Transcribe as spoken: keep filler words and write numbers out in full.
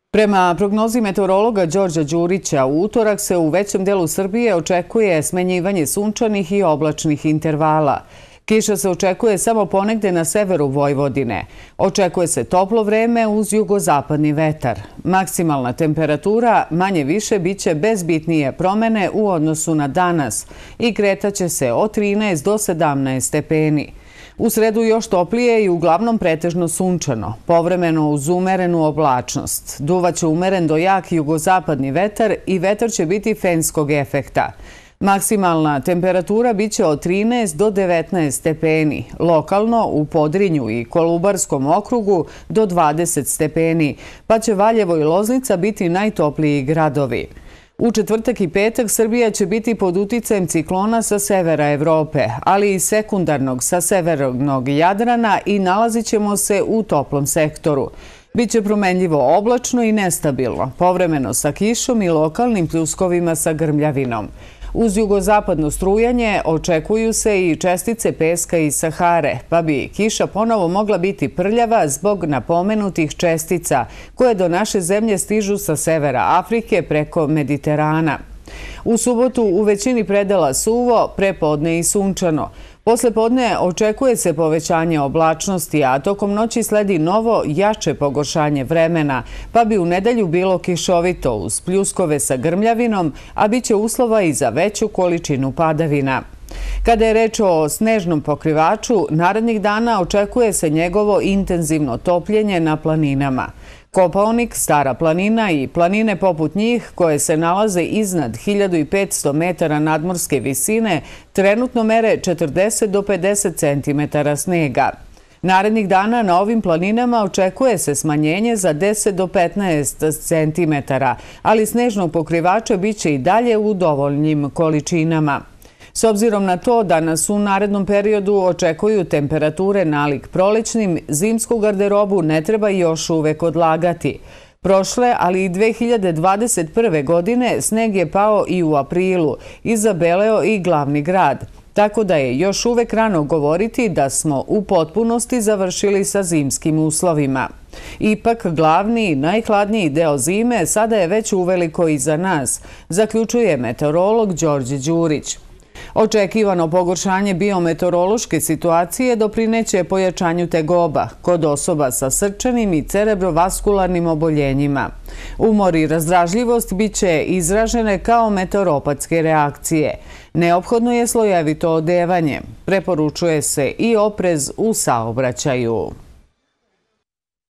Prema prognozi meteorologa Đorđa Đurića, u utorak se u većem delu Srbije očekuje smenjivanje sunčanih i oblačnih intervala. Kiša se očekuje samo ponegde na severu Vojvodine. Očekuje se toplo vreme uz jugozapadni vetar. Maksimalna temperatura manje više biće bez bitnije promene u odnosu na danas i kretaće se od trinaest do sedamnaest stepeni. U sredu još toplije i uglavnom pretežno sunčano, povremeno uz umerenu oblačnost. Duvaće umeren do jak jugozapadni vetar i vetar će biti fenskog efekta. Maksimalna temperatura biće od trinaest do devetnaest stepeni, lokalno u Podrinju i Kolubarskom okrugu do dvadeset stepeni, pa će Valjevo i Loznica biti najtopliji gradovi. U četvrtak i petak Srbija će biti pod uticajem ciklona sa severa Evrope, ali i sekundarnog sa severnog Jadrana i nalazit ćemo se u toplom sektoru. Biće promenljivo oblačno i nestabilno, povremeno sa kišom i lokalnim pljuskovima sa grmljavinom. Uz jugozapadno strujanje očekuju se i čestice peska iz Sahare, pa bi kiša ponovo mogla biti prljava zbog napomenutih čestica koje do naše zemlje stižu sa severa Afrike preko Mediterana. U subotu u većini predela suvo, prepodne i sunčano. Posle podne očekuje se povećanje oblačnosti, a tokom noći sledi novo, jače pogoršanje vremena, pa bi u nedelju bilo kišovito uz pljuskove sa grmljavinom, a bit će uslova i za veću količinu padavina. Kada je reč o snežnom pokrivaču, narednih dana očekuje se njegovo intenzivno topljenje na planinama. Kopaonik, Stara planina i planine poput njih, koje se nalaze iznad hiljadu petsto metara nadmorske visine, trenutno mere četrdeset do pedeset centimetara snega. Narednih dana na ovim planinama očekuje se smanjenje za deset do petnaest centimetara, ali snežnog pokrivača biće i dalje u dovoljnim količinama. S obzirom na to da nas u narednom periodu očekuju temperature nalik prolećnim, zimsku garderobu ne treba još uvek odlagati. Prošle, ali i dve hiljade dvadeset prve. godine sneg je pao i u aprilu i zabeleo i glavni grad. Tako da je još uvek rano govoriti da smo u potpunosti završili sa zimskim uslovima. Ipak, glavni i najhladniji deo zime sada je već uveliko iza nas, zaključuje meteorolog Đorđe Đurić. Očekivano pogoršanje biometeorološke situacije doprineće pojačanju tegoba kod osoba sa srčanim i cerebrovaskularnim oboljenjima. Umor i razdražljivost biće izražene kao meteoropatske reakcije. Neophodno je slojevito odevanje. Preporučuje se i oprez u saobraćaju.